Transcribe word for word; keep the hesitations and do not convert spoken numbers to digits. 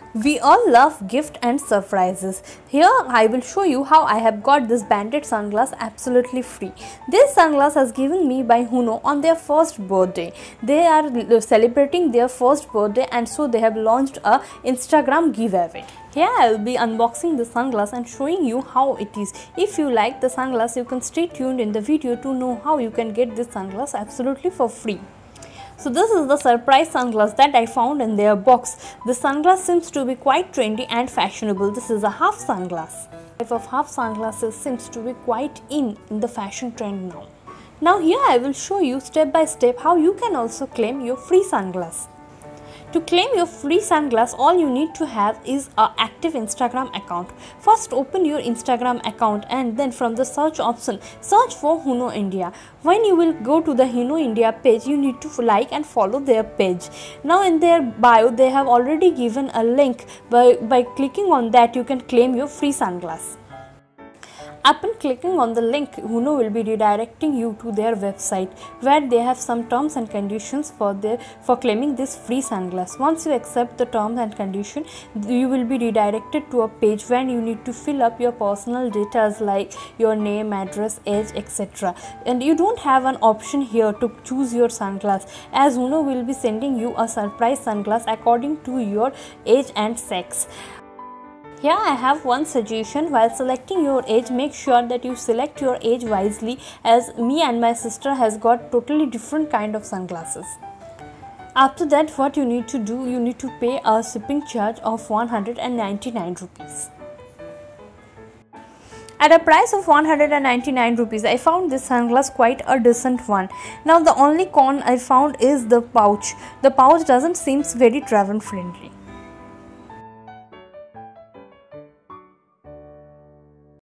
We all love gift and surprises. Here I will show you how I have got this banded sunglass absolutely free. This sunglass has given me by Huno on their first birthday. They are celebrating their first birthday and so they have launched a Instagram giveaway. Here I will be unboxing the sunglass and showing you how it is. If you like the sunglass, you can stay tuned in the video to know how you can get this sunglass absolutely for free. So this is the surprise sunglass that I found in their box. The sunglass seems to be quite trendy and fashionable. This is a half sunglass. The type of half sunglasses seems to be quite in in the fashion trend now. Now here I will show you step by step how you can also claim your free sunglass. To claim your free sunglass, all you need to have is an active Instagram account. First open your Instagram account and then from the search option, search for Huno India. When you will go to the Huno India page, you need to like and follow their page. Now in their bio, they have already given a link. By, by clicking on that, you can claim your free sunglass. Upon clicking on the link, Huno will be redirecting you to their website where they have some terms and conditions for their for claiming this free sunglass. Once you accept the terms and condition, you will be redirected to a page where you need to fill up your personal details like your name, address, age, et cetera. And you don't have an option here to choose your sunglass, as Huno will be sending you a surprise sunglass according to your age and sex. Here I have one suggestion: while selecting your age, make sure that you select your age wisely, as me and my sister has got totally different kind of sunglasses. After that, what you need to do, you need to pay a shipping charge of one hundred ninety-nine rupees. At a price of one hundred ninety-nine rupees, I found this sunglass quite a decent one. Now the only con I found is the pouch. The pouch doesn't seem very travel friendly.